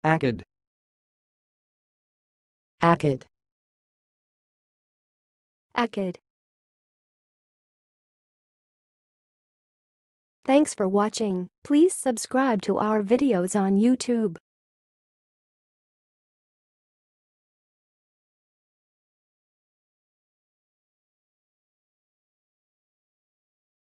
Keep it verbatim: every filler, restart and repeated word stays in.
Akkad. Akkad. Akkad. Thanks for watching. Please subscribe to our videos on YouTube.